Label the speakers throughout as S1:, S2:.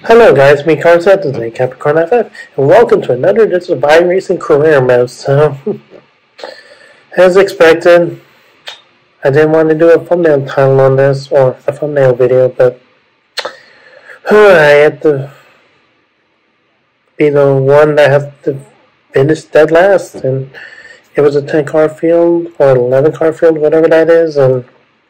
S1: Hello guys, me Concept today, Capricorn FF, and welcome to another edition of iRacing Career Mode. So, as expected, I didn't want to do a thumbnail title on this, or a thumbnail video, but I had to be the one that has to finish dead last, and it was a 10 car field, or an 11 car field, whatever that is, and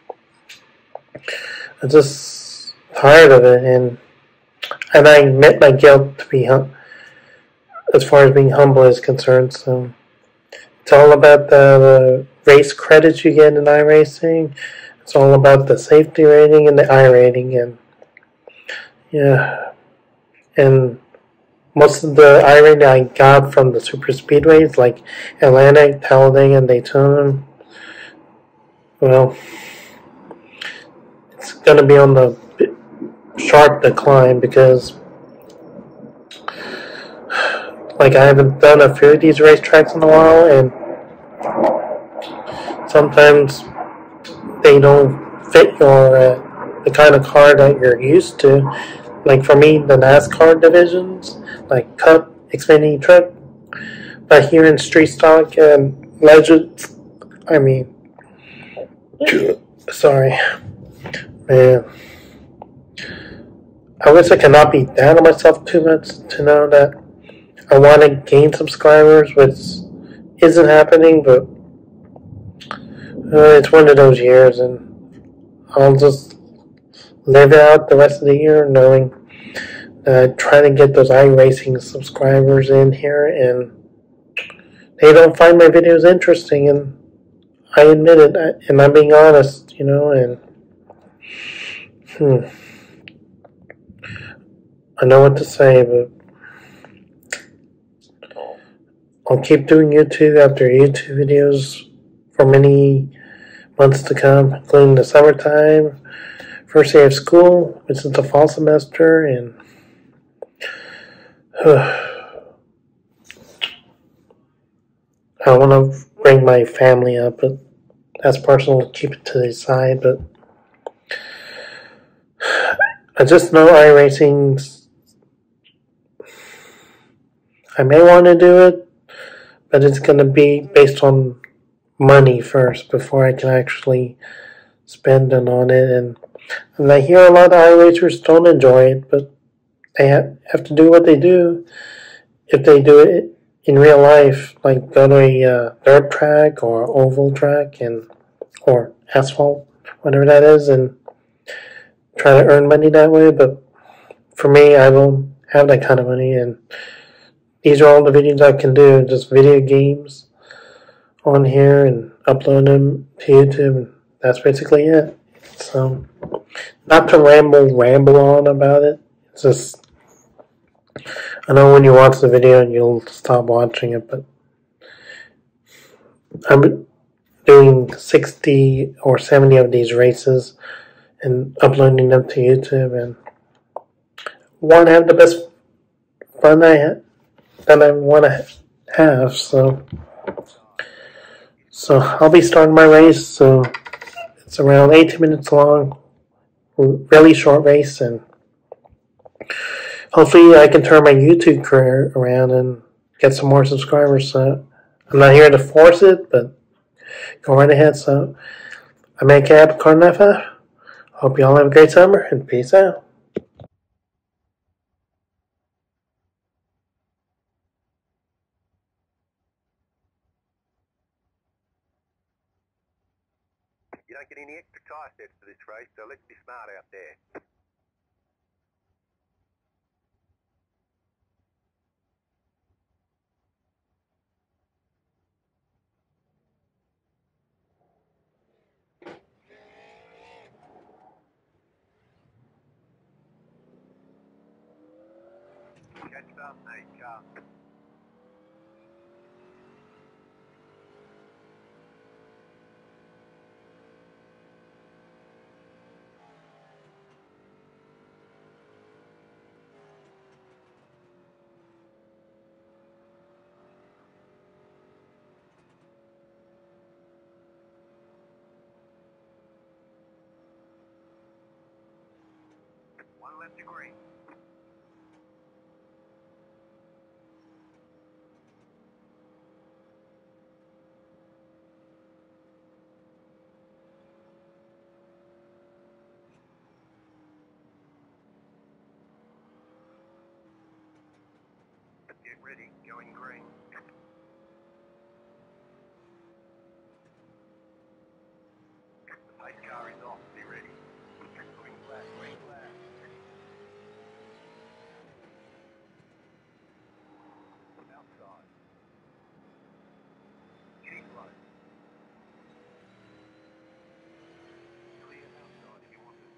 S1: I'm just tired of it, and I admit my guilt to be, as far as being humble is concerned, so. It's all about the race credits you get in iRacing. It's all about the safety rating and the iRating, and yeah, and most of the iRating I got from the super speedways like Atlanta, Talladega, and Daytona. Well, it's gonna be on the sharp decline because, like, I haven't done a few of these racetracks in a while, and sometimes they don't fit your the kind of car that you're used to. Like for me, the NASCAR divisions, like Cup, Xfinity, Truck, but here in Street Stock and Legends, I mean, sorry, man. I wish I could not be down on myself too much to know that I want to gain subscribers, which isn't happening, but it's one of those years, and I'll just live out the rest of the year knowing that I try to get those iRacing subscribers in here, and they don't find my videos interesting, and I admit it, and I'm being honest, and I know what to say, but I'll keep doing YouTube after YouTube videos for many months to come, including the summertime, first day of school, which is the fall semester, and I want to bring my family up, but that's personal, keep it to the side, but I just know iRacing's, I may want to do it, but it's going to be based on money first before I can actually spend it on it, and I hear a lot of iRacers don't enjoy it, but they have to do what they do. If they do it in real life, like go to a dirt track or oval track or asphalt, whatever that is, and try to earn money that way. But for me, I don't have that kind of money, and these are all the videos I can do, just video games on here and upload them to YouTube, and that's basically it. So, not to ramble on about it. It's just, I know when you watch the video you'll stop watching it, but I'm doing 60 or 70 of these races and uploading them to YouTube, and want to have the best fun that I want to have. So I'll be starting my race. So it's around 18 minutes long, really short race, and hopefully I can turn my YouTube career around and get some more subscribers. So I'm not here to force it, but go right ahead. So I'm a Capricorn FF. Hope you all have a great summer, and peace out.
S2: You don't get any extra tyre sets for this race, so let's be smart out there. Catch up, mate, car. One left to green. Ready, going green. The pace car is off, be ready. Green flag, green flag. Outside. Keep low. Clear outside if you want it.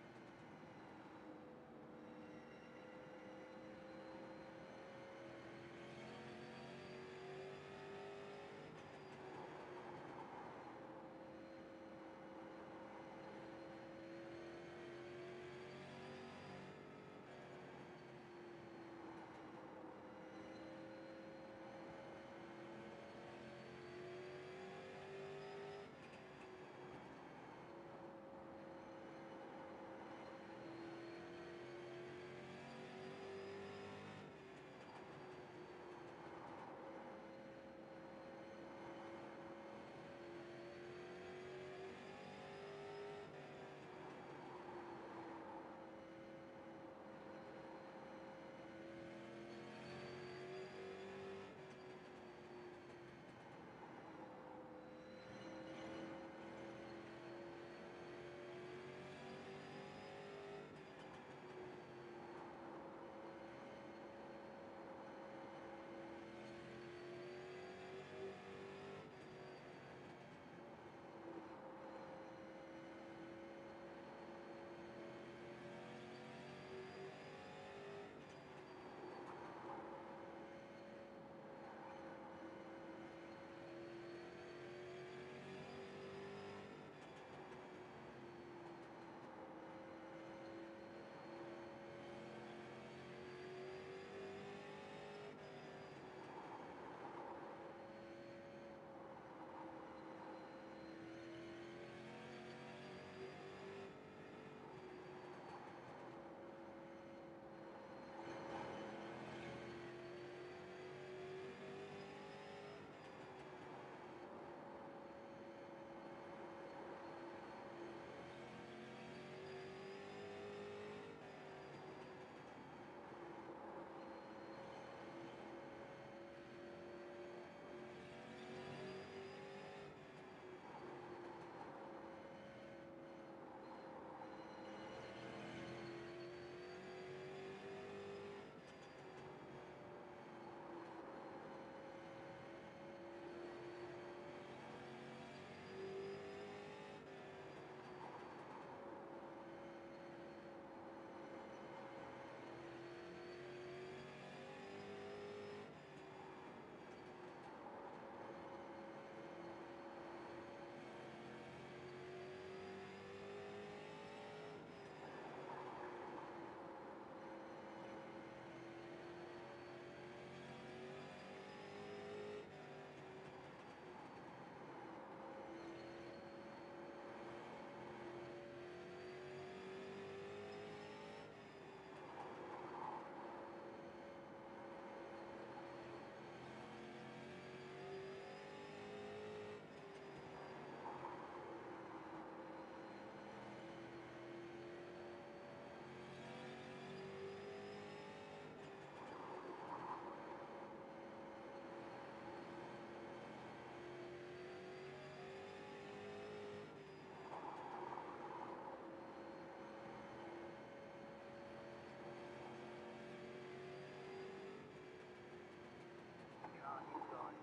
S2: Inside.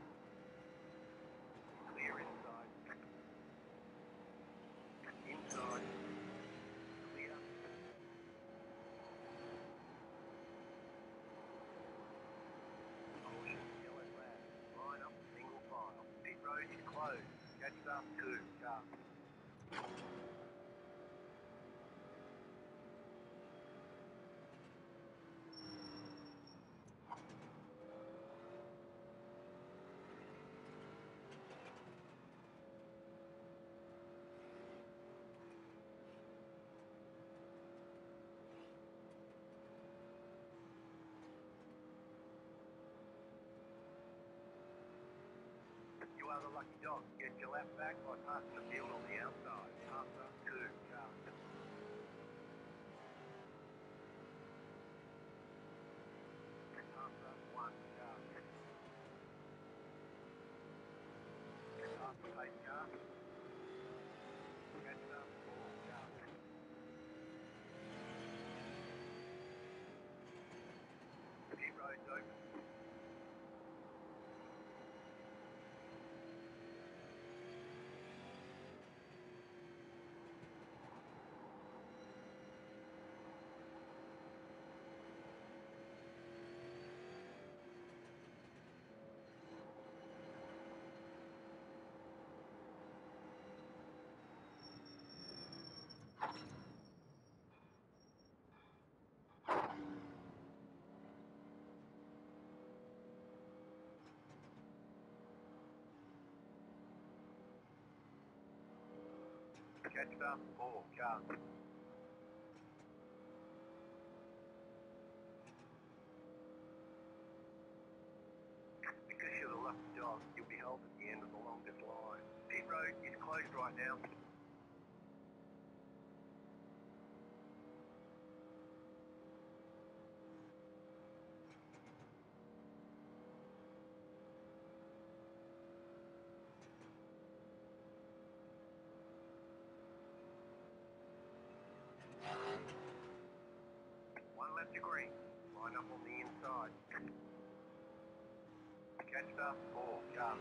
S2: Clear inside. Inside. Clear. Caution, yellow flag. Line up, single file. Pit road is closed. Catch up 2, car. You are the lucky dog. Get your lap back by passing the field on the outside. Pass up 2, car. Pass up 1, car. Catch up, 4, car. Because you're the lucky dog, you'll be held at the end of the longest line. Pit road is closed right now. One left to green. Line up on the inside. Catch up, 4, car.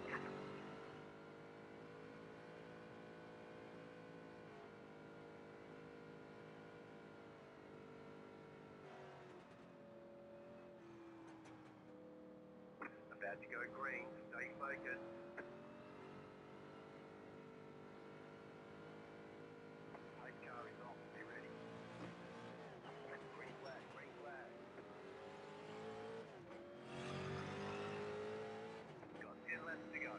S2: About to go green. Stay focused. Pace car is off. Be ready. Green flag, green flag. Got 10 laps to go.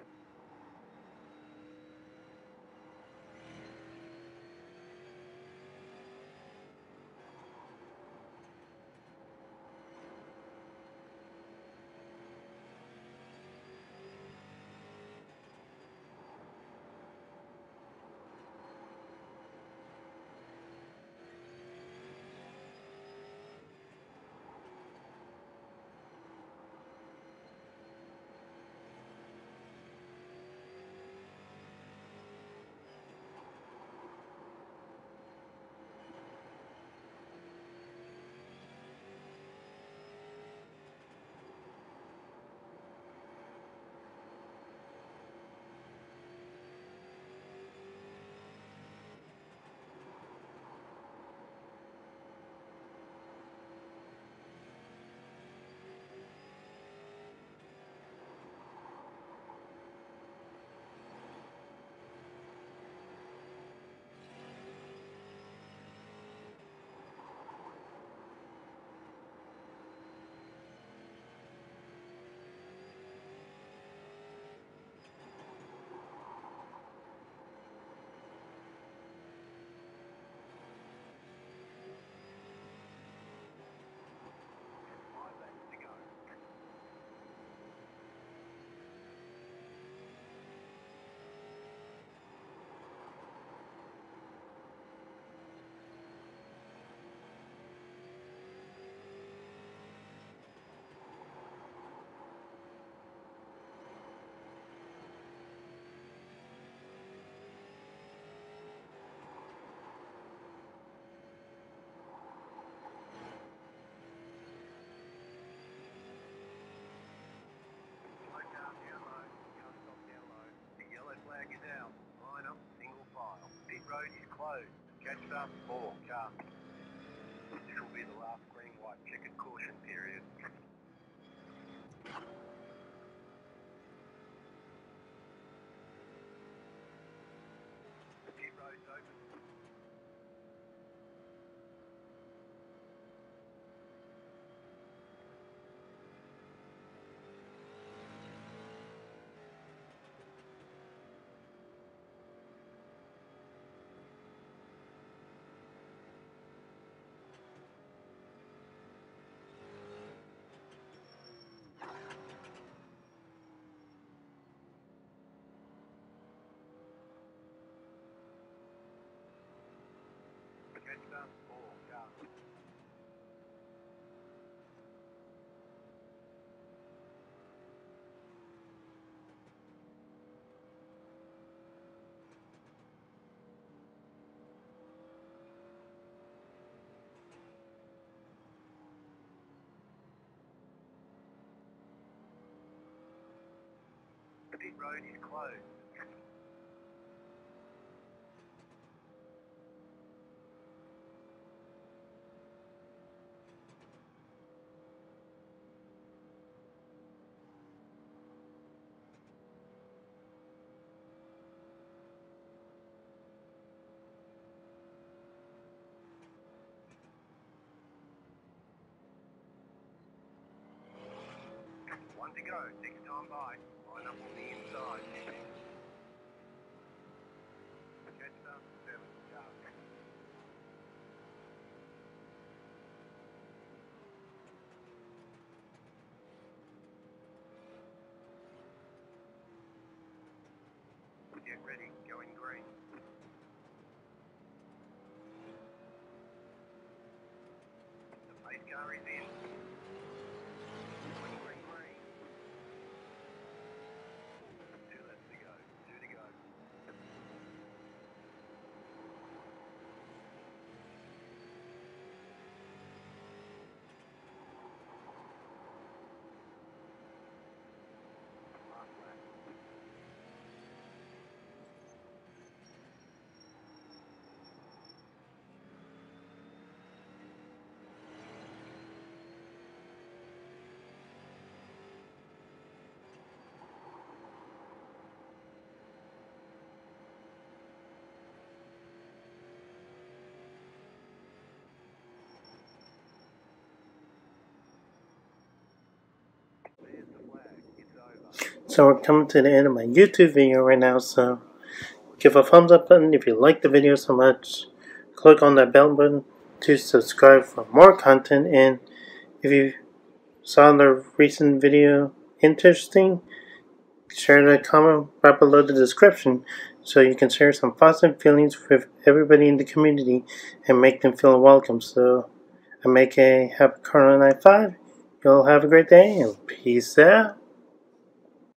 S2: To go. Slow down low. Can't stop down low. The yellow flag is out. Line up, single file. Pit road is closed. Catch up, 4, car. This will be the last green, white checkered caution period. The pit road's open. Catch up, 4, car. The pit road is closed. One to go. Next time by. Line up on the inside. Catch up, Get ready, going green. The pace car is in. Green, green, green. 2 laps to go, 2 to go. Last lap. There's the flag, it's over.
S1: So we're coming to the end of my YouTube video right now, so give a thumbs up button if you like the video so much. Click on that bell button to subscribe for more content, and if you saw the recent video interesting, share the comment right below the description so you can share some thoughts and feelings with everybody in the community and make them feel welcome. So I make a happy Corona Night 5. You'll have a great day and peace out.